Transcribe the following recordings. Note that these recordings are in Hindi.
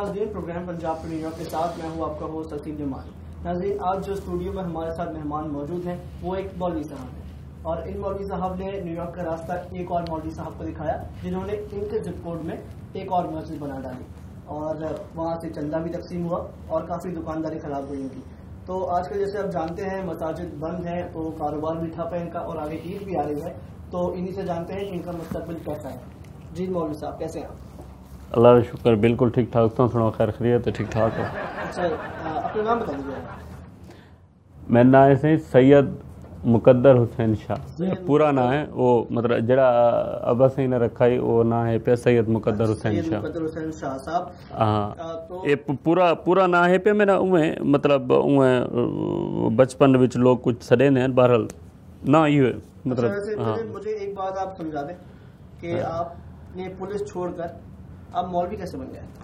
नाज़रीन, प्रोग्राम पंजाब पे न्यूयॉर्क के साथ मैं हूँ आपका होस्ट सतीब जमाल। नाज़रीन, आज जो स्टूडियो में हमारे साथ मेहमान मौजूद हैं वो एक मौलवी साहब हैं और इन मौलवी साहब ने न्यूयॉर्क का रास्ता एक और मौलवी साहब को दिखाया जिन्होंने इनके जिप कोड में एक और मस्जिद बना डाली और वहाँ से चंदा भी तकसीम हुआ और काफ़ी दुकानदारी खराब हुई इनकी। तो आजकल जैसे आप जानते हैं मसाजिद बंद हैं तो कारोबार भी ठप है इनका और आगे ईद भी आ रही है, तो इन्हीं से जानते हैं कि इनका मुस्तकबिल कैसा है। जी मौलवी साहब, कैसे हैं आप? अल्लाह का शुक्र, बिल्कुल ठीक ठाक। तो सुनो, खैर खैरियत है, ठीक ठाक हो। अच्छा, अपना नाम बता दीजिए। मेरा नाम है सैयद मुकद्दर हुसैन शाह। पूरा नाम है वो, मतलब जरा अब्बा सही ने रखा है वो नाम है पे सैयद मुकद्दर हुसैन शाह। मुकद्दर हुसैन शाह साहब। हाँ, तो ये पूरा नाम है पे मेरा उमें, मतलब उमें बचपन विच लोग कुछ सड़े ने बहरहाल ना ये मतलब। अच्छा, हाँ, मुझे एक बात आप समझा दें कि आपने पुलिस छोड़कर आप मौलवी कैसे बन गए?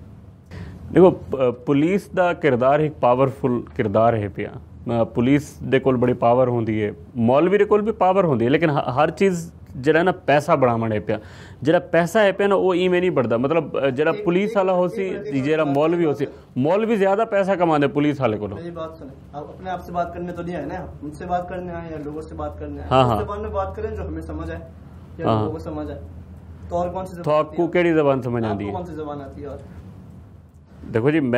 देखो, पुलिस का किरदार एक पावरफुल किरदार है पिया। पुलिस दे कोल बड़ी पावर होंदी है, मौलवी दे कोल भी पावर होंदी है, लेकिन हर चीज़ जरा ना पैसा बढ़ावण है पिया। जरा पैसा है पिया ना वो इवें नहीं बढ़ता। मतलब जरा पुलिस वाला हो सी, जरा मौलवी हो सी, मौलवी ज्यादा पैसा कमाते पुलिस वाले को। मेरी बात सुने, आप अपने आप से बात करने तो नहीं आए ना, उनसे बात करने आए या लोगों से बात करने आए? हाँ, उस ज़बान में बात करें जो हमें समझ आए या लोगों को समझ आए। तो और कौन सी तो आपको केड़ी ज़बान समझ आती है? कौन सी ज़बान आती है? और देखो जी,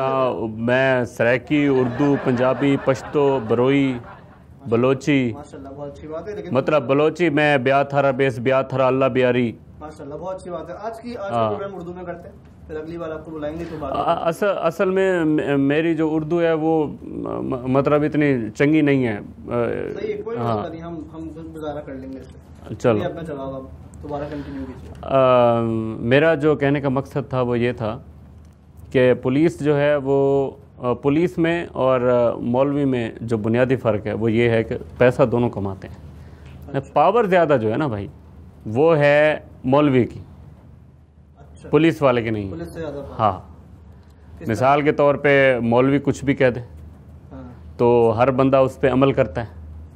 मैं सराइकी, उर्दू, पंजाबी, पश्तो, बरोई, बलोची। माशाल्लाह, बहुत अच्छी बात है। लेकिन मतलब बलोची मैं ब्याह थारा बेस, ब्याह थारा अल्लाह ब्यारी। माशाल्लाह, बहुत अच्छी बात है। आज का प्रोग्राम उर्दू में करते हैं, फिर अगली बार आपको बुलाएंगे तो बात। असल में मेरी जो उर्दू है वो मतलब इतनी चंगी नहीं है। सही है, कोई मसला नहीं, हम गुजारा कर लेंगे इससे। चलो, अपना जवाब आप दोबारा कंटिन्यू कीजिए। मेरा जो कहने का मकसद था वो ये था कि पुलिस जो है वो, पुलिस में और मौलवी में जो बुनियादी फ़र्क है वो ये है कि पैसा दोनों कमाते हैं। अच्छा। पावर ज़्यादा जो है ना भाई वो है मौलवी की। अच्छा। पुलिस वाले की नहीं। पुलिस से ज़्यादा। हाँ, मिसाल के तौर पे मौलवी कुछ भी कह दे तो हर बंदा उस पर अमल करता है।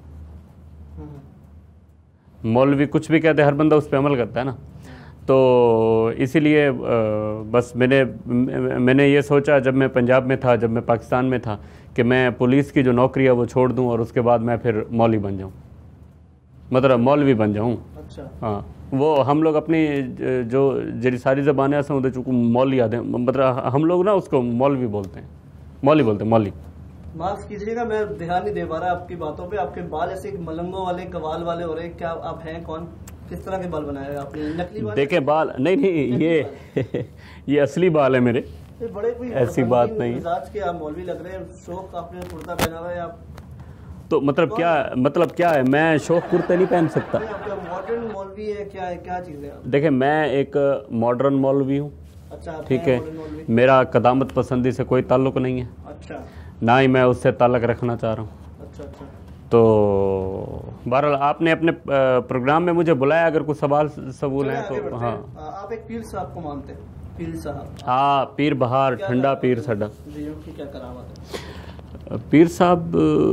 मौलवी कुछ भी कहते हर बंदा उस पर अमल करता है ना। तो इसीलिए बस मैंने ये सोचा जब मैं पंजाब में था, जब मैं पाकिस्तान में था, कि मैं पुलिस की जो नौकरी है वो छोड़ दूं और उसके बाद मैं फिर मौलवी बन जाऊं, मतलब मौलवी बन जाऊं। अच्छा। हाँ, वो हम लोग अपनी जो जरी सारी ज़बानें ऐसा होते चूँकि मौली आते हैं, मतलब हम लोग ना उसको मौलवी बोलते हैं, मौली बोलते हैं, मौली। माफ कीजिएगा, मैं ध्यान नहीं दे पा रहा आपकी बातों पे। आपके बाल ऐसे मलंगों वाले, कवाल वाले हो रहे, क्या आप हैं कौन? किस तरह के बाल बनाए हैं आपने? नकली बाल? देखे बाल नहीं ये ये असली बाल है मेरे। ये बड़े कोई ऐसी बात नहीं है। मिजाज के आप मौलवी लग रहे हैं। शौक आपने कुर्ता पहना हुआ है आप? तो मतलब क्या है, मैं शौक कुर्ते नहीं पहन सकता। मॉडर्न मौलवी है, क्या है, क्या चीज़ है? देखे, मैं एक मॉडर्न मौलवी हूँ। अच्छा, ठीक है। मेरा कदामत पसंदी से कोई ताल्लुक नहीं है। अच्छा। ना ही मैं उससे ताल्लुक रखना चाह रहा हूँ। अच्छा। तो बहरहाल आपने अपने प्रोग्राम में मुझे बुलाया, अगर कुछ सवाल हैं तो। हाँ, आप एक पीर साहब को मानते हैं? पीर साहब, हाँ, पीर बहार ठंडा पीर साडा जी, उनकी क्या करामत है? पीर साहब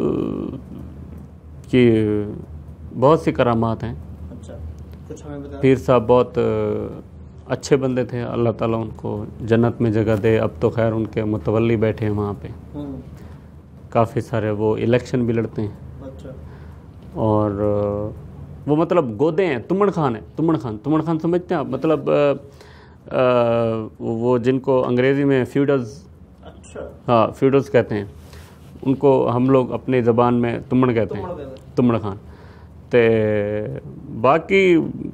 की बहुत सी करामात हैं। अच्छा, कुछ हमें बताएं। पीर साहब बहुत अच्छे बंदे थे, अल्लाह ताला उनको जन्नत में जगह दे। अब तो खैर उनके मुतवल्ली बैठे हैं वहाँ पे, काफ़ी सारे, वो इलेक्शन भी लड़ते हैं। अच्छा। और वो मतलब गोदे हैं, तुमन खान है, तुमन खान समझते हैं आप? मतलब वो जिनको अंग्रेज़ी में फ्यूडल्स। अच्छा। हाँ, फ्यूडल्स कहते हैं उनको, हम लोग अपनी ज़बान में तुमन कहते हैं, तुमन खान। तो बाकी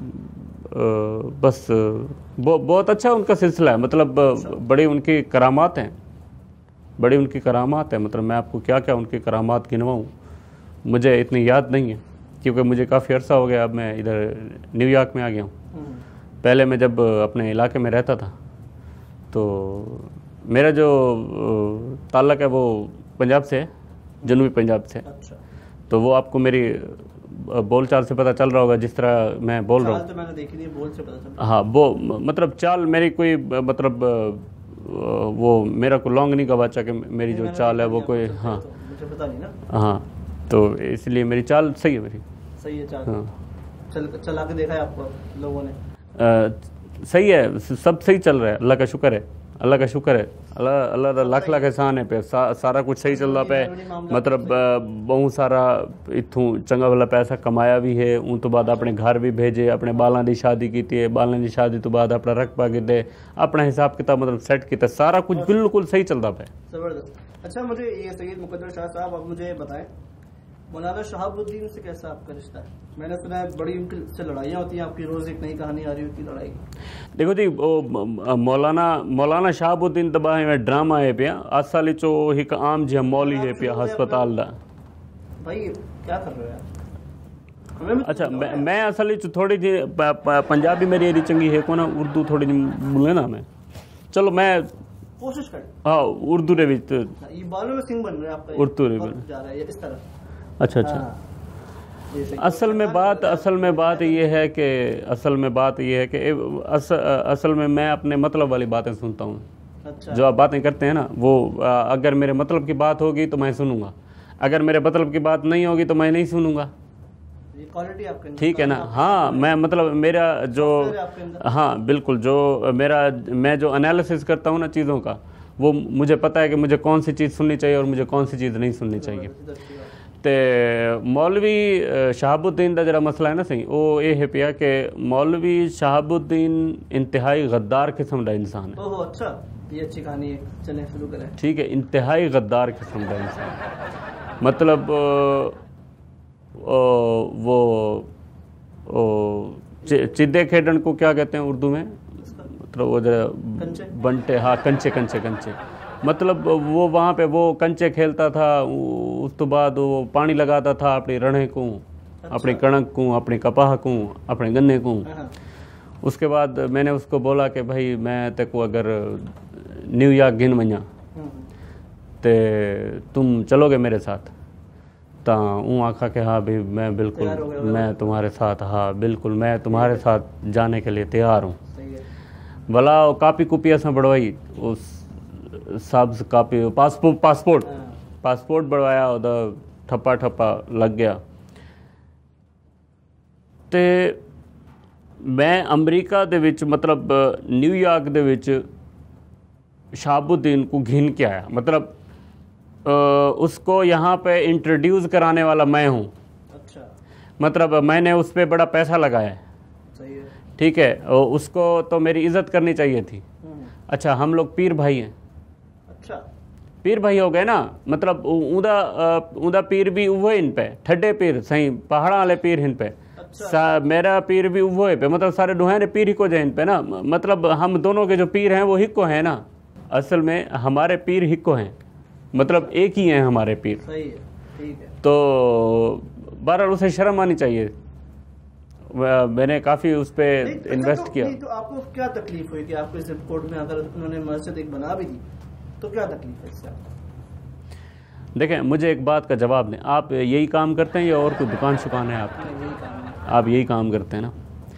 बस बहुत अच्छा उनका सिलसिला है। मतलब बड़ी उनकी करामात हैं, बड़ी उनकी करामात है। मतलब मैं आपको क्या क्या उनकी करामात गिनवाऊँ, मुझे इतनी याद नहीं है क्योंकि मुझे काफ़ी अर्सा हो गया। अब मैं इधर न्यूयॉर्क में आ गया हूँ। पहले मैं जब अपने इलाके में रहता था तो मेरा जो ताल्लुक़ है वो पंजाब से है, जनूबी पंजाब से। अच्छा। तो वो आपको मेरी बोलचाल से पता चल रहा होगा, जिस तरह मैं बोल रहा हूँ। तो मैंने देखी नहीं, बोल से पता चल। हाँ, वो मतलब चाल मेरी कोई, मतलब वो मेरा को लॉन्ग नहीं गवाचा कि मेरी जो चाल है वो कोई। हाँ, मुझे पता नहीं ना। हाँ, तो इसलिए मेरी चाल सही है, मेरी सही है चाल। हाँ, चला के देखा है आपको लोगों ने? सही है, सब सही चल रहा है, अल्लाह का शुक्र है। अल्लाह का शुक्र है, अल्लाह दा लख लख एहसान है पे, सारा कुछ सही चलदा पे, मतलब बहुत सारा इत्थों चंगा भला पैसा कमाया भी है, उन तो बाद अपने घर भी भेजे, अपने बालां दी शादी की है, बालां दी शादी तो बाद अपना रकबा कीते, अपना हिसाब किताब मतलब सेट किया, सारा कुछ बिल्कुल सही चलदा पे। जबरदस्त। अच्छा, मुझे ये सैयद मुकद्दर शाह साहब, आप मुझे बताएं मौलाना शहाबुद्दीन से कैसा आपका रिश्ता है? मैंने सुना है बड़ी उनकी से लड़ाइयाँ होती हैं आपकी, रोज एक नई कहानी आ रही होती है लड़ाई की। देखो जी, मौलाना शहाबुद्दीन तो बाहे में ड्रामा है पिया, असल चो एक आम जी मौली है पिया हस्पताल दा। भाई क्या कर रहे हो यार? अच्छा, मैं असल च थोड़ी जी पंजाबी मेरी एरी चंगी है को ना, उर्दू थोड़ी जी बोले ना मैं, चलो मैं कोशिश कर। हाँ, उर्दू रे विच ये बालों में सिंह बन रहा है आपका, उर्दू रे जा रहा है इस तरह। अच्छा अच्छा। असल में बात ये है कि असल में मैं अपने मतलब वाली बातें सुनता हूँ। अच्छा। जो आप बातें करते हैं ना, वो अगर मेरे मतलब की बात होगी तो मैं सुनूंगा, अगर मेरे मतलब की बात नहीं होगी तो मैं नहीं सुनूंगा। क्वालिटी आपके, ठीक है ना? हाँ, मैं मतलब मेरा जो, हाँ बिल्कुल, जो मैं जो एनालिसिस करता हूँ ना चीज़ों का, वो मुझे पता है कि मुझे कौन सी चीज़ सुननी चाहिए और मुझे कौन सी चीज़ नहीं सुननी चाहिए। तो मौलवी शहाबुद्दीन का जरा मसला है ना सही, वो ये है पिया कि मौलवी शहाबुद्दीन इंतहाई गद्दार किस्म का इंसान है। ओह अच्छा, ये अच्छी कहानी है, चलें शुरू करें। ठीक है, इंतहाई गद्दार किस्म का इंसान, मतलब वो चिद्दे खेडन को क्या कहते हैं उर्दू में, मतलब वो जरा बंटे, हाँ कंचे, मतलब वो वहाँ पे वो कंचे खेलता था, उस तो बाद वो पानी लगाता था अपनी रणे को, अपनी कणक को, अपनी कपाह को, अपने गन्ने को। उसके बाद मैंने उसको बोला कि भाई मैं तेरे को अगर न्यूयॉर्क गिन मइया ते तुम चलोगे मेरे साथ? तो ऊँ आखा कि हाँ भाई मैं बिल्कुल, मैं तुम्हारे साथ, हाँ बिल्कुल मैं तुम्हारे साथ जाने के लिए तैयार हूँ। भला कापी कुपी ऐसा बढ़वाई, उस सब्ज कापी पासपोर्ट बढ़वाया, उधर ठप्पा लग गया। तो मैं अमरीका दे विच, मतलब न्यूयॉर्क दे विच शहाबुद्दीन को घिन के आया, मतलब उसको यहाँ पे इंट्रोड्यूस कराने वाला मैं हूँ। अच्छा। मतलब मैंने उस पर बड़ा पैसा लगाया है, सही है, ठीक है, उसको तो मेरी इज्जत करनी चाहिए थी। अच्छा, हम लोग पीर भाई हैं। अच्छा, पीर भाई हो गए ना, मतलब उदा पीर भी वो इन पे, ठड्डे पीर सही, पहाड़ा वाले पीर इन पे। अच्छा। मेरा पीर भी वो है पे, मतलब सारे दुहाने पीर ही को जाए इन पे ना, मतलब हम दोनों के जो पीर हैं वो हिक्को हैं ना, असल में हमारे पीर हिक्को हैं, मतलब एक ही हैं हमारे पीर। सही है, ठीक है। तो बहरहाल उसे शर्म आनी चाहिए, मैंने काफ़ी उस पर इन्वेस्ट किया। तो आपको क्या तकलीफ हुई कि आपको इस रिपोर्ट में अगर उन्होंने मस्जिद एक बना भी दी तो क्या तकलीफ है इससे? देखें, मुझे एक बात का जवाब दें, आप यही काम करते हैं या और कोई दुकान शुकान है आपकी? यही काम है। आप यही काम करते हैं ना?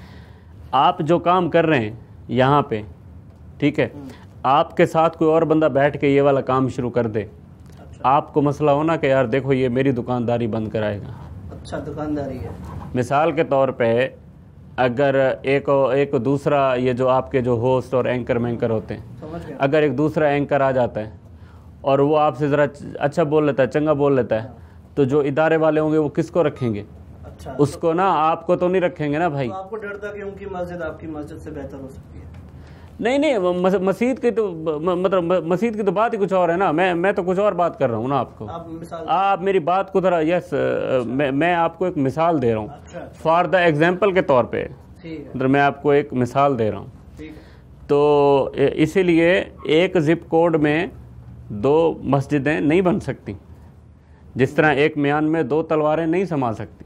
आप जो काम कर रहे हैं यहाँ पे, ठीक है, आपके साथ कोई और बंदा बैठ के ये वाला काम शुरू कर दे, आपको मसला होना कि यार देखो ये मेरी दुकानदारी बंद कराएगा। अच्छा, दुकानदारी है। मिसाल के तौर पे अगर एक दूसरा, ये जो आपके जो होस्ट और एंकर होते हैं, समझ गया। अगर एक दूसरा एंकर आ जाता है और वो आपसे ज़रा अच्छा बोल लेता है, चंगा बोल लेता है, तो जो इदारे वाले होंगे वो किसको रखेंगे? अच्छा, उसको ना, आपको तो नहीं रखेंगे ना भाई। तो आपको डर था कि उनकी मस्जिद आपकी मस्जिद से बेहतर हो सकती है? नहीं, मस्जिद की तो मतलब मस्जिद की तो बात ही कुछ और है ना, मैं तो कुछ और बात कर रहा हूँ ना आपको। आप मेरी बात को ज़रा, यस, मैं आपको एक मिसाल दे रहा हूँ। अच्छा। फॉर द एग्जाम्पल के तौर पे, ठीक है, मैं आपको एक मिसाल दे रहा हूँ। ठीक है। तो इसीलिए एक जिप कोड में 2 मस्जिदें नहीं बन सकती, जिस तरह एक म्यान में 2 तलवारें नहीं समा सकती।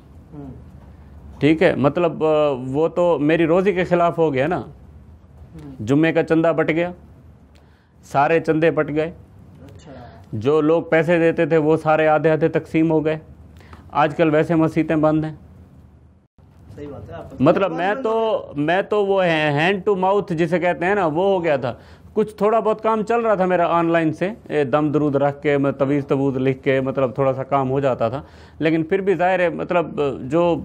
ठीक है, मतलब वो तो मेरी रोज़ी के खिलाफ हो गया ना। जुम्मे का चंदा बट गया, सारे चंदे बट गए। अच्छा। जो लोग पैसे देते थे वो सारे आधे आधे तकसीम हो गए। आजकल वैसे मस्जिदें बंद हैं। सही बात है। मतलब मैं तो वो हैंड टू माउथ जिसे कहते हैं ना, वो हो गया था। कुछ थोड़ा बहुत काम चल रहा था मेरा ऑनलाइन से, दम दरूद रख के, मैं तवीज़ तबूज़ लिख के, मतलब थोड़ा सा काम हो जाता था। लेकिन फिर भी ज़ाहिर है, मतलब जो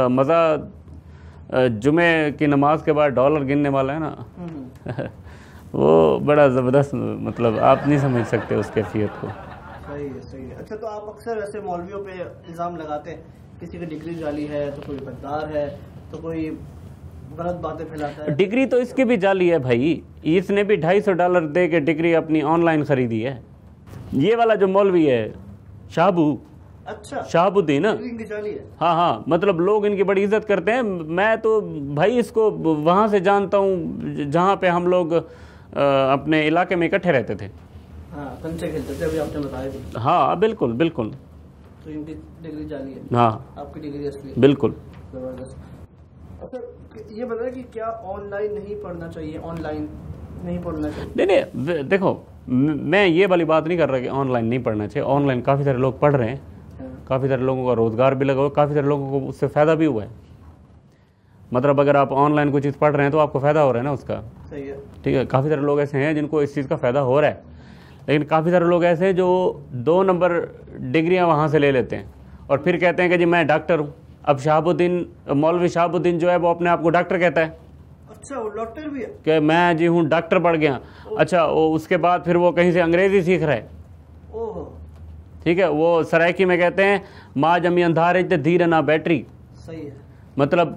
मज़ा जुमे की नमाज के बाद डॉलर गिनने वाला है ना वो बड़ा ज़बरदस्त, मतलब आप नहीं समझ सकते उस कैफियत को। सही है, सही है। अच्छा, तो आप अक्सर ऐसे मौलवियों पे इल्ज़ाम लगाते हैं, किसी की डिग्री जाली है तो कोई गद्दार है तो कोई गलत बातें फैलाता है। डिग्री तो इसकी भी जाली है भाई, इसने भी $250 दे के डिग्री अपनी ऑनलाइन खरीदी है। ये वाला जो मौलवी है शाहबू, अच्छा, शहाबुद्दीन, डिग्री जाली है। हाँ हाँ, मतलब लोग इनकी बड़ी इज्जत करते हैं। मैं तो भाई इसको वहाँ से जानता हूँ जहाँ पे हम लोग अपने इलाके में इकट्ठे रहते थे। हाँ, कंचे खेलते थे, अभी आपने बताया भी। हाँ बिल्कुल बिल्कुल। तो इनकी डिग्री जाली है, हाँ आपकी डिग्री असली है। बिल्कुल। जबरदस्त। अच्छा, ये बताया कि क्या ऑनलाइन नहीं पढ़ना चाहिए, ऑनलाइन नहीं पढ़ना चाहिए? नहीं नहीं, देखो मैं ये वाली बात नहीं कर रहा कि ऑनलाइन नहीं पढ़ना चाहिए। ऑनलाइन काफ़ी सारे लोग पढ़ रहे हैं, काफ़ी सारे लोगों का रोज़गार भी लगा हुआ है, काफ़ी सारे लोगों को उससे फ़ायदा भी हुआ है। मतलब अगर आप ऑनलाइन कोई चीज़ पढ़ रहे हैं तो आपको फ़ायदा हो रहा है ना उसका। सही है। ठीक है, काफ़ी सारे लोग ऐसे हैं जिनको इस चीज़ का फ़ायदा हो रहा है, लेकिन काफ़ी सारे लोग ऐसे हैं जो 2 नंबर डिग्रियां वहाँ से ले लेते हैं और फिर कहते हैं कि जी मैं डॉक्टर हूँ। अब शहाबुद्दीन, मौलवी शहाबुद्दीन जो है वो अपने आप को डॉक्टर कहता है। अच्छा, वो डॉक्टर भी है कि मैं जी हूँ डॉक्टर पढ़ गया। अच्छा, वो उसके बाद फिर वो कहीं से अंग्रेज़ी सीख रहा है। ओहो, ठीक है, वो सराइकी में कहते हैं माँ जमी अंधारे धीरे ना बैटरी। सही है। मतलब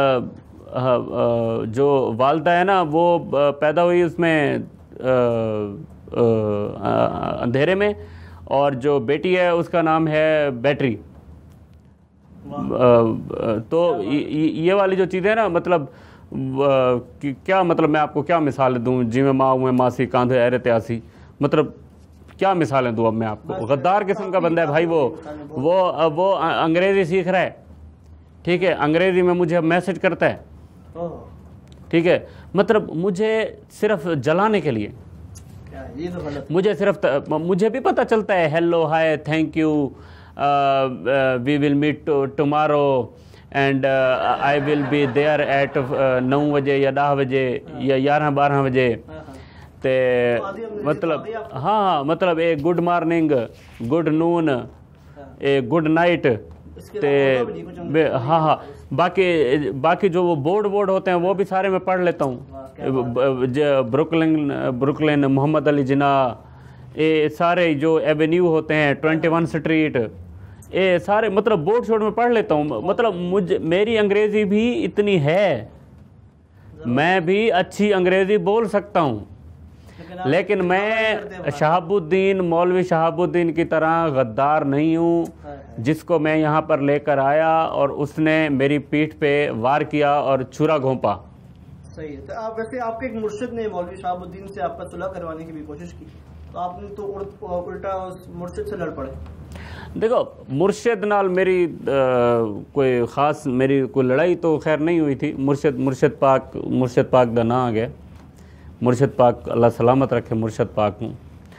जो वालदा है ना वो पैदा हुई उसमें अंधेरे में, और जो बेटी है उसका नाम है बैटरी। तो ये वाली जो चीज़ें है ना, मतलब क्या मतलब मैं आपको क्या मिसाल दूं, जिमें माँ हुए मासी कांधे ऐरत आसी, मतलब क्या मिसालें दूं अब मैं आपको। गद्दार किस्म का बंदा है भाई वो अंग्रेज़ी सीख रहा है। ठीक है, अंग्रेज़ी में मुझे मैसेज करता है। ठीक है, मतलब मुझे सिर्फ जलाने के लिए, ये तो गलत। मुझे सिर्फ मुझे भी पता चलता है hello hi thank you we will meet tomorrow and I will be there at 9 बजे या 10 बजे या 11-12 बजे। ते मतलब हाँ, मतलब ए गुड मॉर्निंग, गुड नून, ए गुड नाइट। ते हाँ हाँ, बाकी जो वो बोर्ड होते हैं वो भी सारे मैं पढ़ लेता हूँ। ब्रुकलिन, मोहम्मद अली जिना, ये सारे जो एवेन्यू होते हैं, 21 स्ट्रीट, ये सारे मतलब बोर्ड शोर्ड में पढ़ लेता हूँ। मतलब मेरी अंग्रेज़ी भी इतनी है, मैं भी अच्छी अंग्रेज़ी बोल सकता हूँ, लेकिन मैं शहाबुद्दीन, मौलवी शहाबुद्दीन की तरह गद्दार नहीं हूँ जिसको मैं यहाँ पर लेकर आया और उसने मेरी पीठ पे वार किया और छुरा घोंपा। सही है। तो आप वैसे आपके एक मुर्शिद ने मौलवी शहाबुद्दीन से आपका सुलह करवाने की भी कोशिश की, तो आपने तो उल्टा उस मुर्शिद से लड़ पड़े। देखो, मुर्शिद नाल मेरी कोई ख़ास मेरी कोई लड़ाई तो खैर नहीं हुई थी। मुर्शिद पाक दा ना आ गया। मुर्शिद पाक अल्लाह सलामत रखे, मुर्शिद पाक हूँ।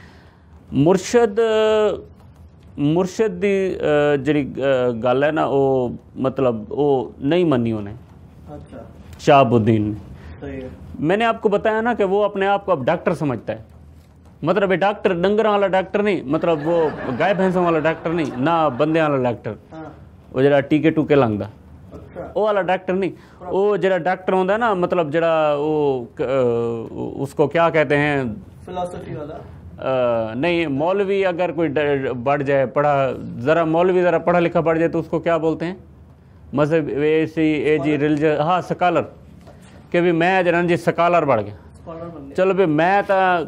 मुर्शिद दी जी गल है ना, वो मतलब वो नहीं मनी उन्हें। अच्छा, शहाबुद्दीन ने। सही है। मैंने आपको बताया ना कि वो अपने आप को अब डॉक्टर समझता है। मतलब ये डॉक्टर डंगर वाला डॉक्टर नहीं, मतलब वो गाय भैंसों वाला डॉक्टर नहीं ना, बंदे वाला डॉक्टर, वो जरा टीके टूके लांदा वो वाला डॉक्टर नहीं। वो जरा डॉक्टर होता ना, मतलब जरा वो उसको क्या कहते हैं, फिलॉसफी वाला। नहीं, मौलवी अगर कोई बढ़ जाए, मौलवी ज़रा पढ़ा लिखा बढ़ जाए तो उसको क्या बोलते हैं, मजहब जी रिलीजन, हाँ स्कॉलर, कि भी मैं जरा जी स्कॉलर बढ़ गया। चलो भी मैं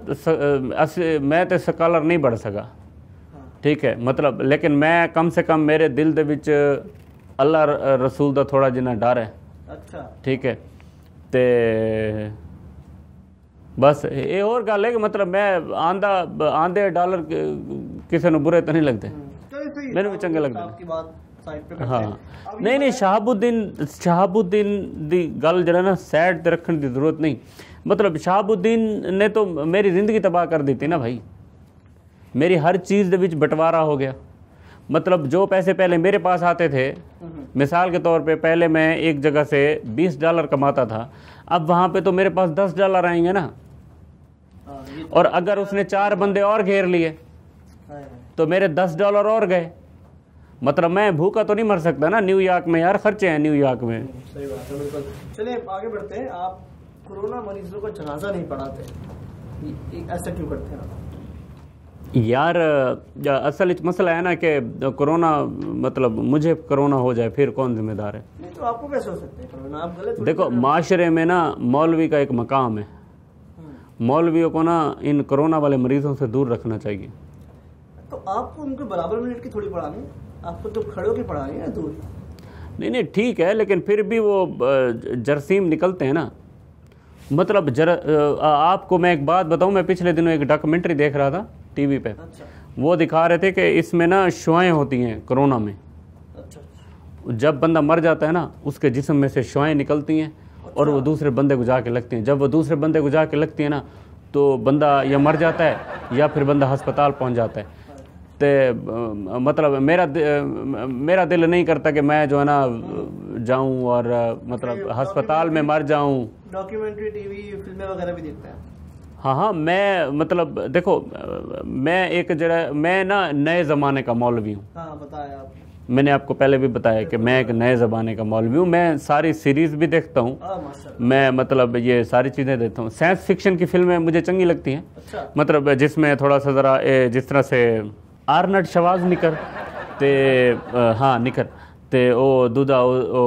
तो स्कॉलर नहीं बढ़ सका, ठीक है, मतलब लेकिन मैं कम से कम मेरे दिल दे विच अल्लाह रसूल दा थोड़ा जिन्ना डर है। अच्छा, ठीक है। ते बस ये और गल है कि मतलब मैं आंदे डॉलर किसी ने बुरे तो नहीं लगते, मैंने भी चंगे लगते। हाँ, नहीं, शहाबुद्दीन दी गल जरा ना साइड ते रखने की जरूरत नहीं। मतलब शहाबुद्दीन ने तो मेरी ज़िंदगी तबाह कर दी थी ना भाई, मेरी हर चीज़ दे विच बंटवारा हो गया। मतलब जो पैसे पहले मेरे पास आते थे, मिसाल के तौर पे पहले मैं एक जगह से $20 कमाता था, अब वहाँ पे तो मेरे पास $10 आएंगे ना। और अगर उसने 4 बंदे और घेर लिए तो मेरे $10 और गए। मतलब मैं भूखा तो नहीं मर सकता ना, न्यूयॉर्क में यार खर्चे हैं न्यूयॉर्क में। सही बात है, बिल्कुल। चलिए आगे बढ़ते हैं। आप कोरोना मरीजों का जनाजा नहीं पढ़ाते, ऐसा क्यों करते हैं आप? यार असल मसला है ना कि कोरोना मतलब मुझे कोरोना हो जाए फिर कौन जिम्मेदार है? नहीं तो आपको कैसे हो सकते हैं कोरोना? आप गलत देखो माशरे में ना मौलवी का एक मकाम है, मौलवियों को ना इन कोरोना वाले मरीजों से दूर रखना चाहिए। तो आपको उनको बराबर मिनट की थोड़ी पढ़ानी है, आपको तो खड़े होकर पढ़ानी है दूर। नहीं ठीक है, लेकिन फिर भी वो जरासीम निकलते हैं ना। मतलब आपको मैं एक बात बताऊं, मैं पिछले दिनों एक डॉक्यूमेंट्री देख रहा था टीवी पे। अच्छा। वो दिखा रहे थे कि इसमें ना शुआएं होती हैं कोरोना में। अच्छा। जब बंदा मर जाता है ना उसके जिस्म में से शुआएं निकलती हैं और वो दूसरे बंदे को जाके लगती हैं। जब वो दूसरे बंदे को जाके लगती है ना तो बंदा या मर जाता है या फिर बंदा अस्पताल पहुंच जाता है। तो मतलब मेरा दिल नहीं करता कि मैं जो है ना जाऊं और मतलब अस्पताल में मर जाऊं। डॉक्यूमेंट्री टीवी फिल्में वगैरह भी देखते हैं? हाँ, मैं मतलब देखो मैं ना नए ज़माने का मौलवी हूँ। हाँ, बताया आप। मैंने आपको पहले भी बताया कि मैं एक नए ज़माने का मौलवी हूँ। मैं सारी सीरीज़ भी देखता हूँ, मैं मतलब ये सारी चीज़ें देखता हूँ। साइंस फिक्शन की फिल्में मुझे चंगी लगती हैं। अच्छा। मतलब जिसमें थोड़ा सा ज़रा जिस तरह से आर्नल्ड शवाज निकर ते हाँ निकर ते ओ दूधा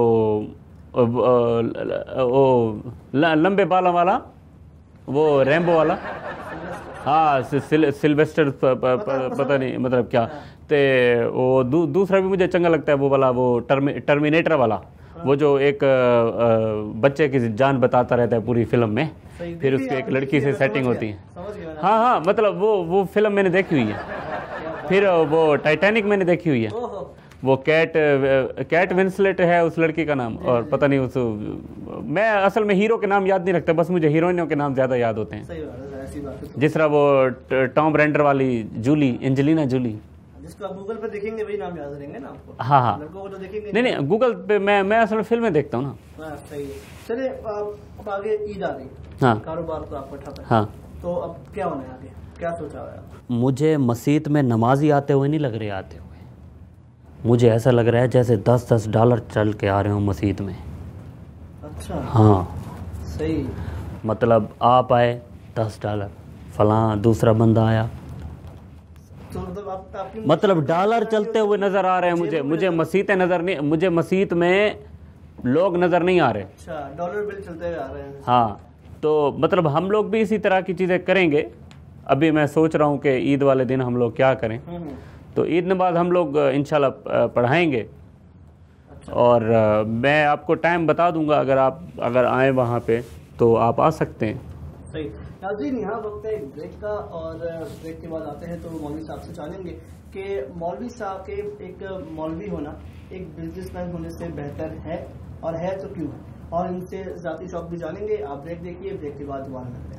ओ लंबे बालों वाला वो रैम्बो वाला, हाँ सिल्वेस्टर पता नहीं मतलब क्या। ते वो दूसरा भी मुझे चंगा लगता है वो वाला, वो टर्मिनेटर वाला, वो जो एक बच्चे की जान बताता रहता है पूरी फिल्म में, फिर उसकी एक लड़की से सेटिंग होती है। हाँ मतलब वो फिल्म मैंने देखी हुई है। फिर वो टाइटैनिक मैंने देखी हुई है। वो कैट विंसलेट है उस लड़की का नाम, और पता नहीं उस मैं असल में हीरो के नाम याद नहीं रखता, बस मुझे हीरोइनों के नाम ज़्यादा याद होते हैं। सही बात है, ऐसी बात है। जिस तरह वो टॉम रेंडर वाली जूली, एंजेलिना जूली, जिसको आप गूगल पे देखेंगे वही नाम याद रहेंगे ना आपको। हाँ लड़कों को तो देखेंगे नहीं गूगल पे मैं असल फिल्में देखता हूँ ना। हाँ सही है। चलिए अब आगे ईद आ रही है। हाँ, कारोबार तो आपका ठप है। हाँ, तो अब क्या होना है आगे, क्या सोचा हुआ है? मुझे मस्जिद में नमाजी आते हुए नहीं लग रहे आते हुए, मुझे ऐसा लग रहा है जैसे $10 चल के आ रहे हो मस्जिद में। अच्छा। हाँ सही। मतलब आप आए $10, फलां दूसरा बंदा आया, तो मतलब मतलब डॉलर चलते हुए नजर आ रहे हैं मुझे मस्जिदें नजर नहीं, मुझे मस्जिद में लोग नजर नहीं आ रहे। अच्छा, डॉलर बिल चलते हुए आ रहे हैं। हाँ, तो मतलब हम लोग भी इसी तरह की चीज़ें करेंगे। अभी मैं सोच रहा हूँ कि ईद वाले दिन हम लोग क्या करें। तो ईद नमाज हम लोग इंशाल्लाह पढ़ाएंगे। अच्छा। और मैं आपको टाइम बता दूंगा, अगर आए वहाँ पे तो आप आ सकते हैं। सही। नाज़रीन, यहाँ वक्त है एक ब्रेक का, और ब्रेक के बाद आते हैं तो मौलवी साहब से जानेंगे कि मौलवी साहब के एक मौलवी होना एक बिजनेसमैन होने से बेहतर है, और है तो क्यों है, और इनसे ज़ाती शौक भी जानेंगे। आप ब्रेक देखिए, ब्रेक के बाद दोबारा मिलते हैं।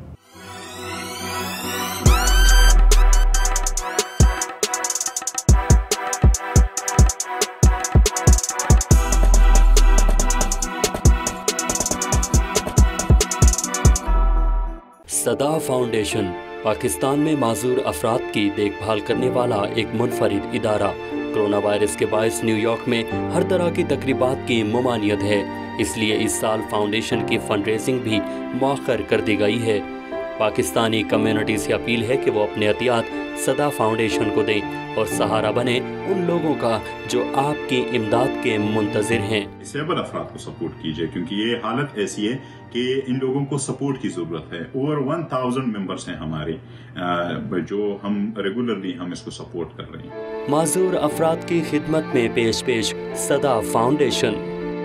सदा फाउंडेशन पाकिस्तान में माजूर अफराद की देखभाल करने वाला एक मुनफरिद इदारा। कोरोना वायरस के बायस न्यूयॉर्क में हर तरह की तकरीबात की ममानियत है, इसलिए इस साल फाउंडेशन की फंड रेजिंग भी मौखर कर दी गई है। पाकिस्तानी कम्युनिटी से अपील है कि वो अपने एहतियात सदा फाउंडेशन को दें और सहारा बने उन लोगों का जो आपकी इमदाद के मुंतजिर हैं। डिसेबल अफराद को सपोर्ट कीजिए, क्योंकि ये हालत ऐसी है कि इन लोगों को सपोर्ट की जरूरत है। ओवर 1000 मेंबर्स हैं हमारे, जो हम रेगुलरली हम इसको सपोर्ट कर रहे हैं। माजूर अफराद की खिदमत में पेश सदा फाउंडेशन।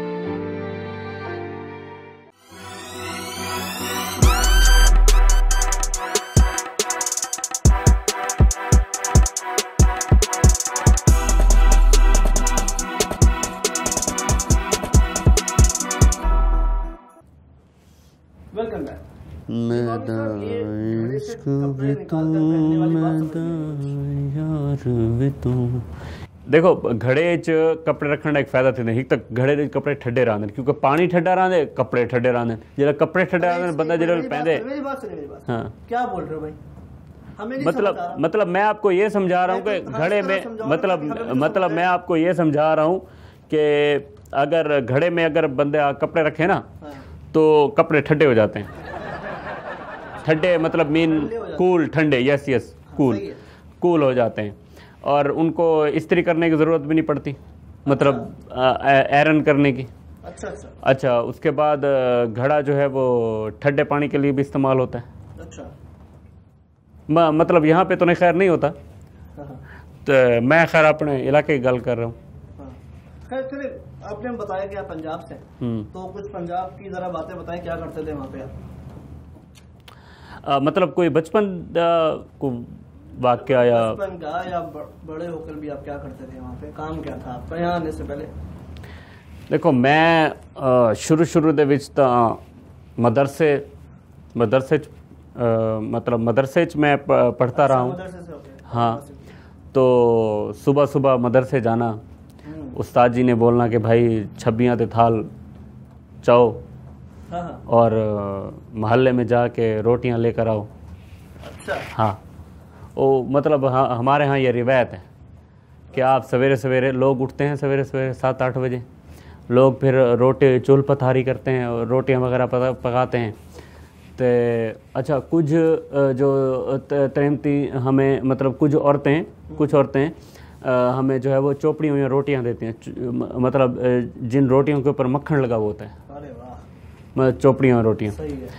Welcome back. देखो घड़े च कपड़े रखने का एक फायदा थी, एक तक घड़े दे कपड़े ठंडे रहंदे, क्योंकि पानी ठंडा रहंदे, कपड़े ठंडे रहंदे। जेड़ा कपड़े ठंडे रहंदे बंदा जेड़ा पहनदे। मेरी बात सुनिए, मेरी बात। हाँ, क्या बोल रहे हो भाई? हमें नहीं मतलब मैं आपको ये समझा रहा हूँ कि घड़े में मतलब मैं आपको ये समझा रहा हूँ कि अगर घड़े में अगर बंदे कपड़े रखे ना तो कपड़े ठंडे हो जाते हैं। ठंडे मतलब मीन कूल ठंडे, यस यस कूल, सही है। कूल हो जाते हैं और उनको इस्त्री करने की ज़रूरत भी नहीं पड़ती, मतलब आयरन करने की। अच्छा अच्छा अच्छा, उसके बाद घड़ा जो है वो ठंडे पानी के लिए भी इस्तेमाल होता है। अच्छा। मतलब यहाँ पे तो नहीं खैर नहीं होता, हाँ हाँ तो मैं खैर अपने इलाके की गल कर रहा हूँ। हाँ। खैर चलिए, आपने बताया कि आप पंजाब से हैं, तो कुछ पंजाब की ज़रा बातें बताएं, क्या करते थे वहाँ पे आप? मतलब कोई बचपन को वाक़या या बचपन का या बड़े होकर भी आप क्या करते थे वहाँ पे, काम क्या था आपका यहाँ आने से पहले? देखो, मैं शुरू ਦੇ ਵਿੱਚ ਤਾਂ मदरसे मतलब मदरसे च मैं पढ़ता रहा हूँ। मदरसे से होते हैं? हाँ, तो सुबह सुबह मदरसे जाना, उस्ताद जी ने बोलना कि भाई छब्बियाँ ते थाल चाओ हाँ हाँ। और मोहल्ले में जाके रोटियां लेकर आओ। अच्छा। हाँ, वो मतलब हाँ, हमारे यहाँ ये रिवायत है कि आप सवेरे सवेरे लोग उठते हैं, सवेरे सवेरे 7-8 बजे लोग फिर रोटी चूल्ह पथारी करते हैं और रोटियां वगैरह पकाते हैं। तो अच्छा, कुछ जो तरेमती हमें मतलब कुछ औरतें हमें जो है वो चोपड़ी में रोटियां देती हैं, मतलब जिन रोटियों के ऊपर मक्खन लगा हुआ होता है, अरे वाह, मतलब चोपड़ियाँ रोटियाँ। सही है।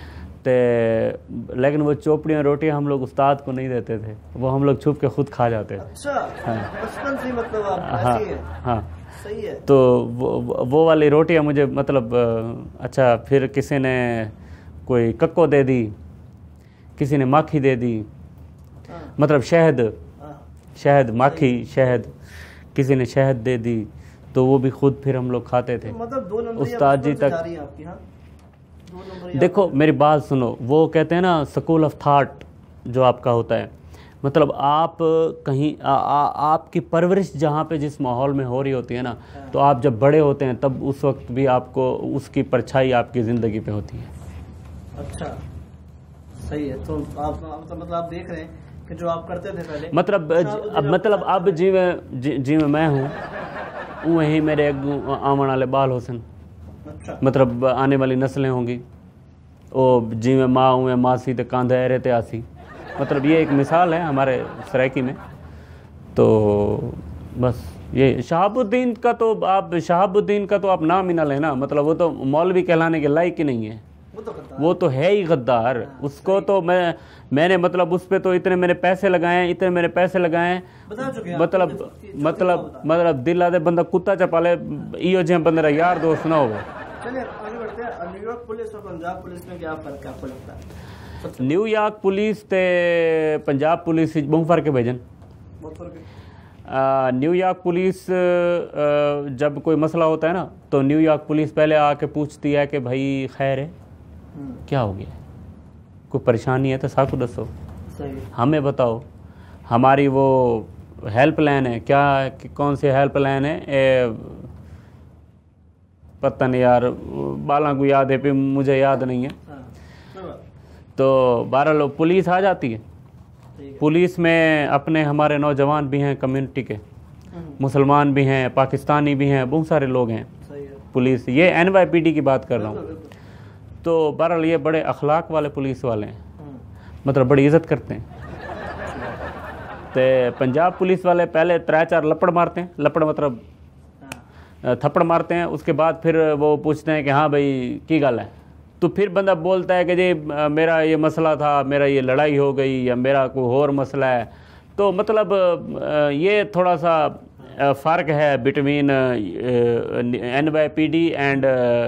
तो लेकिन वो चोपड़ियाँ रोटियाँ हम लोग उस्ताद को नहीं देते थे, वो हम लोग छुप के खुद खा जाते थे। अच्छा, बचपन से मतलब आप हाँ ऐसी है। हाँ। सही है। तो वो वाली रोटियाँ मुझे मतलब अच्छा, फिर किसी ने कोई कक्को दे दी, किसी ने माखी दे दी, हाँ मतलब हाँ। शहद माखी शहद, किसी ने शहद दे दी, तो वो भी खुद फिर हम लोग खाते थे। मतलब 2 नंबर उस्ताद जी तक आपकी? हाँ, 2 नंबर। देखो मेरी बात सुनो, वो कहते हैं ना स्कूल ऑफ थॉट जो आपका होता है, मतलब आप कहीं आपकी परवरिश जहाँ पे जिस माहौल में हो रही होती है ना, तो आप जब बड़े होते हैं तब उस वक्त भी आपको उसकी परछाई आपकी ज़िंदगी पे होती है। अच्छा, सही है। तो आप तो मतलब आप देख रहे हैं कि जो आप करते थे पहले, मतलब अब जिमें मैं हूँ वही मेरे आने वाले बाल हुसन, अच्छा मतलब आने वाली नस्लें होंगी, वो जिमें माँ हुए मासी तो कांधे रहते आसी, मतलब ये एक मिसाल है हमारे सरायकी में। तो बस ये शहाबुद्दीन का तो आप नाम ही ना लेना, मतलब वो तो मौलवी कहलाने के लायक ही नहीं है, वो तो है ही गद्दार। उसको तो मैंने मतलब उस पे तो इतने मैंने पैसे लगाए बता चुके हैं मतलब दिल आदे बंदा कुत्ता चपाले इो जे बंदे यार दोस्त ना हो। चलिए आगे बढ़ते हैं। न्यूयॉर्क पुलिस और पंजाब पुलिस में क्या फर्क आपको लगता है? न्यूयॉर्क पुलिस ते पंजाब पुलिस बहुत फर्क है भाईजान। बहुत फर्क है। न्यूयॉर्क पुलिस जब कोई मसला होता है ना, तो न्यूयॉर्क पुलिस पहले आके पूछती है कि भाई खैर है, क्या हो गया, कोई परेशानी है तो साकू दसो, हमें बताओ, हमारी वो हेल्पलाइन है क्या, कौन सी हेल्पलाइन है, पता नहीं यार, बाला को याद है पे मुझे याद नहीं है। तो 12 लोग पुलिस आ जाती है। पुलिस में अपने हमारे नौजवान भी हैं कम्युनिटी के, मुसलमान भी हैं, पाकिस्तानी भी हैं, बहुत सारे लोग हैं पुलिस। ये NYPD की बात कर रहा हूँ। तो बहरहाल ये बड़े अखलाक वाले पुलिस वाले हैं, मतलब बड़ी इज़्ज़त करते हैं। तो पंजाब पुलिस वाले पहले 3-4 लपड़ मारते हैं, लपड़ मतलब थप्पड़ मारते हैं, उसके बाद फिर वो पूछते हैं कि हाँ भाई की गल है। तो फिर बंदा बोलता है कि जी मेरा ये मसला था, मेरा ये लड़ाई हो गई, या मेरा कोई और मसला है। तो मतलब ये थोड़ा सा फ़र्क है बिटवीन NYPD एंड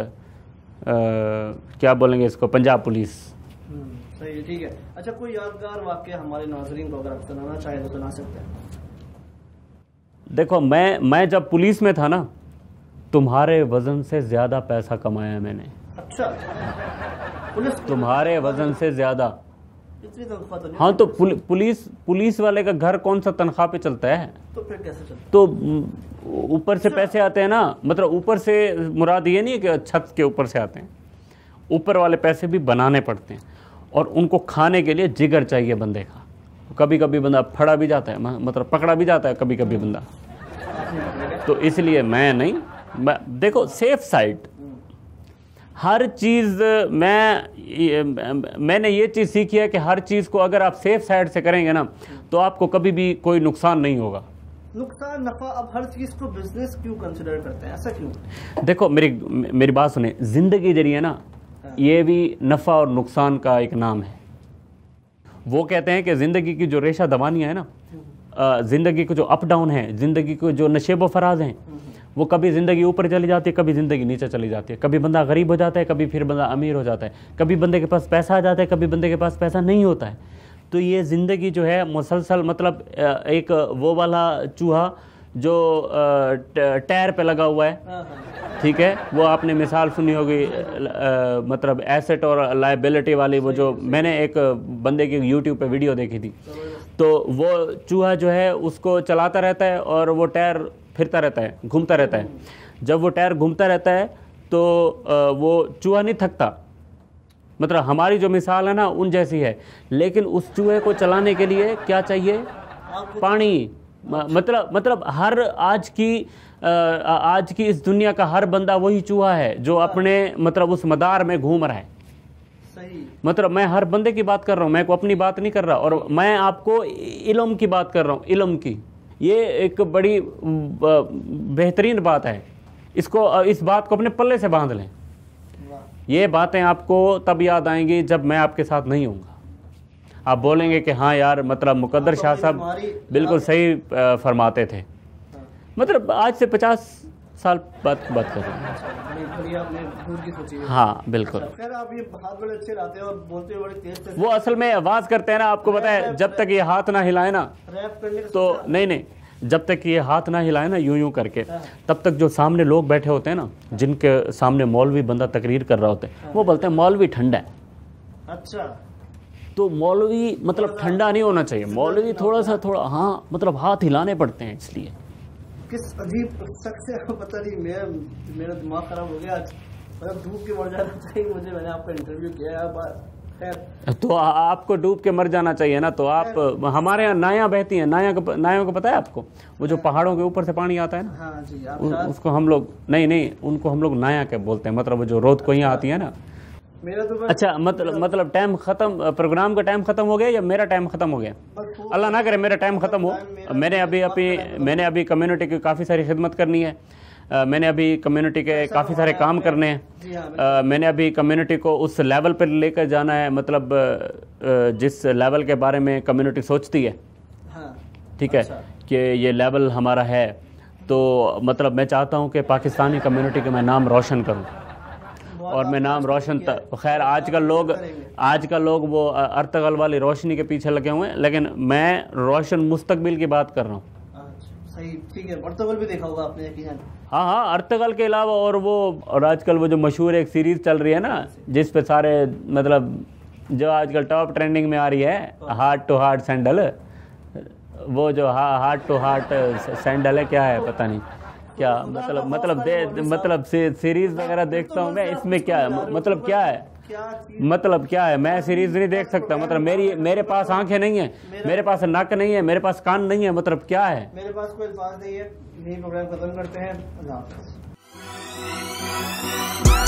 क्या बोलेंगे इसको, पंजाब पुलिस। सही, ठीक है। अच्छा, कोई यादगार वाक़या हमारे नाज़रीन को अगर आप सुनाना चाहे तो सुना सकते हैं। देखो मैं जब पुलिस में था ना, तुम्हारे वजन से ज़्यादा पैसा कमाया मैंने। अच्छा, तुम्हारे वजन से ज़्यादा। इतनी तनख्वाह तो नहीं। हाँ, तो पुलिस वाले का घर कौन सा तनख्वाह पे चलता है? तो फिर कैसे चलता है? तो ऊपर से पैसे आते हैं ना, मतलब ऊपर से मुराद ये नहीं है कि छत के ऊपर से आते हैं, ऊपर वाले पैसे भी बनाने पड़ते हैं, और उनको खाने के लिए जिगर चाहिए बंदे का। कभी कभी बंदा फड़ा भी जाता है, मतलब पकड़ा भी जाता है कभी कभी बंदा। तो इसलिए मैं नहीं, देखो सेफ साइड, हर चीज़ मैंने ये चीज़ सीखी है कि हर चीज़ को अगर आप सेफ साइड से करेंगे ना तो आपको कभी भी कोई नुकसान नहीं होगा। नुकसान नफा, अब हर चीज को बिजनेस क्यों कंसिडर करते हैं, ऐसा क्यों? देखो मेरी बात सुने, जिंदगी जरिए ना ये भी नफा और नुकसान का एक नाम है। वो कहते हैं कि जिंदगी की जो रेशा दवानियाँ है ना, जिंदगी को जो अप डाउन है, जिंदगी को जो नशेब फराज हैं, वो कभी ज़िंदगी ऊपर चली जाती है, कभी ज़िंदगी नीचे चली जाती है। कभी बंदा गरीब हो जाता है, कभी फिर बंदा अमीर हो जाता है, कभी बंदे के पास पैसा आ जाता है, कभी बंदे के पास पैसा नहीं होता है। तो ये ज़िंदगी जो है मुसलसल, मतलब एक वो वाला चूहा जो टायर पे लगा हुआ है, ठीक है, वो आपने मिसाल सुनी होगी, मतलब एसेट और लायबिलिटी वाली। वो जो मैंने एक बंदे की यूट्यूब पे वीडियो देखी थी, तो वो चूहा जो है उसको चलाता रहता है और वो टायर फिरता रहता है, घूमता रहता है। जब वो टायर घूमता रहता है तो वो चूहा नहीं थकता। मतलब हमारी जो मिसाल है ना उन जैसी है, लेकिन उस चूहे को चलाने के लिए क्या चाहिए? पानी। मतलब हर आज की इस दुनिया का हर बंदा वही चूहा है जो अपने मतलब उस मदार में घूम रहा है। सही। मतलब मैं हर बंदे की बात कर रहा हूँ, मैं को अपनी बात नहीं कर रहा, और मैं आपको इल्म की बात कर रहा हूँ, इल्म की। ये एक बड़ी बेहतरीन बात है, इसको इस बात को अपने पल्ले से बांध लें। ये बातें आपको तब याद आएंगी जब मैं आपके साथ नहीं होऊंगा। आप बोलेंगे कि हाँ यार, मतलब मुकद्दर शाह साहब बिल्कुल सही फरमाते थे। मतलब आज से 50 साल बाद की बात कर रहे हैं। हाँ बिल्कुल। खैर आप ये हाथ बड़े अच्छे लाते हैं और बोलते बड़े तेज। वो असल में आवाज़ करते हैं ना, आपको पता है, जब तक ये हाथ ना हिलाए ना रैप करने तो नहीं, जब तक ये हाथ ना हिलाए ना यूं करके, तब तक जो सामने लोग बैठे होते हैं ना, जिनके सामने मौलवी बंदा तकरीर कर रहा होता है, वो बोलते हैं मौलवी ठंडा है। अच्छा। तो मौलवी मतलब ठंडा नहीं होना चाहिए, मौलवी थोड़ा हाँ मतलब हाथ हिलाने पड़ते हैं। इसलिए किस अजीब शख्स से पता नहीं, मेरा दिमाग खराब हो गया आज। मतलब डूब के मर जाना चाहिए मुझे, मैंने आपका इंटरव्यू किया है। तो आपको डूब के मर जाना चाहिए ना। तो आप, हमारे यहाँ नायां बहती हैं, नायों को पता है आपको, वो जो पहाड़ों के ऊपर से पानी आता है ना। हाँ जी, उसको हम लोग नहीं उनको हम लोग नाया के बोलते हैं। मतलब वो जो रोद कोइयां आती है ना। मेरा तो अच्छा, मतलब टाइम खत्म, प्रोग्राम का टाइम खत्म हो गया या मेरा टाइम खत्म हो गया? अल्लाह ना करे मेरा टाइम खत्म हो। मैंने अभी कम्युनिटी की काफ़ी सारी खिदमत करनी है। मैंने अभी कम्युनिटी के काफ़ी सारे काम करने हैं। मैंने अभी कम्युनिटी को उस लेवल पर लेकर जाना है, मतलब जिस लेवल के बारे में कम्युनिटी सोचती है। ठीक है, कि ये लेवल हमारा है। तो मतलब मैं चाहता हूँ कि पाकिस्तानी कम्युनिटी का मैं नाम रोशन करूँ, और मैं नाम रोशन खैर आजकल लोग वो अर्तगल वाली रोशनी के पीछे लगे हुए हैं, लेकिन मैं रोशन मुस्तकबिल की बात कर रहा हूँ। सही, ठीक है। अर्तगल भी देखा होगा आपने यकीनन। हाँ, अर्तगल के अलावा और आजकल वो जो मशहूर एक सीरीज चल रही है ना, जिस पे सारे मतलब जो आजकल टॉप ट्रेंडिंग में आ रही है, हार्ट टू हार्ट सैंडल, वो जो हार्ट टू हार्ट सैंडल है, क्या है पता नहीं क्या, मतलब सीरीज वगैरह देखता हूँ मैं। इसमें क्या है, मतलब क्या है, मैं सीरीज नहीं देख सकता। मतलब मेरे पास आंखें नहीं है, मेरे पास नाक नहीं है, मेरे पास कान नहीं है, मतलब क्या है, मेरे पास कोई अल्फाज नहीं है। यही प्रोग्राम खत्म करते हैं। अल्लाह हाफ़िज़।